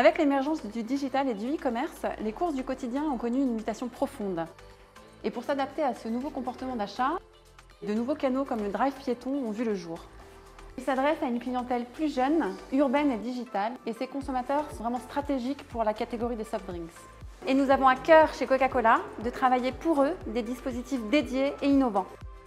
Avec l'émergence du digital et du e-commerce, les courses du quotidien ont connu une mutation profonde. Et pour s'adapter à ce nouveau comportement d'achat, de nouveaux canaux comme le drive piéton ont vu le jour. Ils s'adressent à une clientèle plus jeune, urbaine et digitale, et ces consommateurs sont vraiment stratégiques pour la catégorie des soft drinks. Et nous avons à cœur chez Coca-Cola de travailler pour eux des dispositifs dédiés et innovants.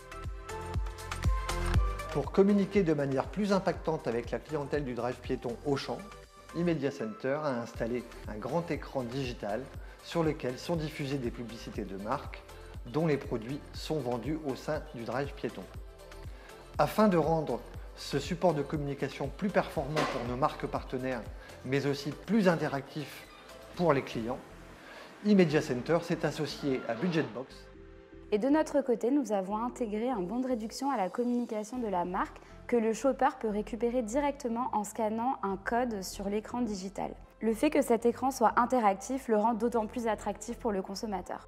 Pour communiquer de manière plus impactante avec la clientèle du drive piéton Auchan, eMedia Center a installé un grand écran digital sur lequel sont diffusées des publicités de marque dont les produits sont vendus au sein du drive piéton. Afin de rendre ce support de communication plus performant pour nos marques partenaires, mais aussi plus interactif pour les clients, eMedia Center s'est associé à Budgetbox. Et de notre côté, nous avons intégré un bon de réduction à la communication de la marque que le shopper peut récupérer directement en scannant un code sur l'écran digital. Le fait que cet écran soit interactif le rend d'autant plus attractif pour le consommateur.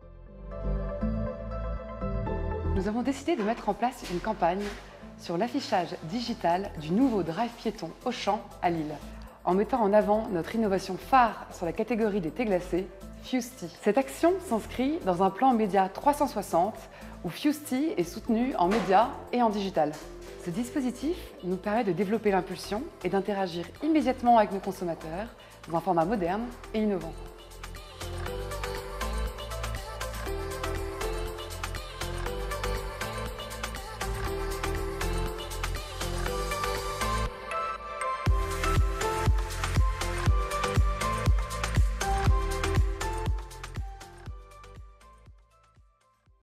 Nous avons décidé de mettre en place une campagne sur l'affichage digital du nouveau drive piéton Auchan à Lille, en mettant en avant notre innovation phare sur la catégorie des thés glacés, Fusty. Cette action s'inscrit dans un plan média 360 où Fusty est soutenu en média et en digital. Ce dispositif nous permet de développer l'impulsion et d'interagir immédiatement avec nos consommateurs dans un format moderne et innovant.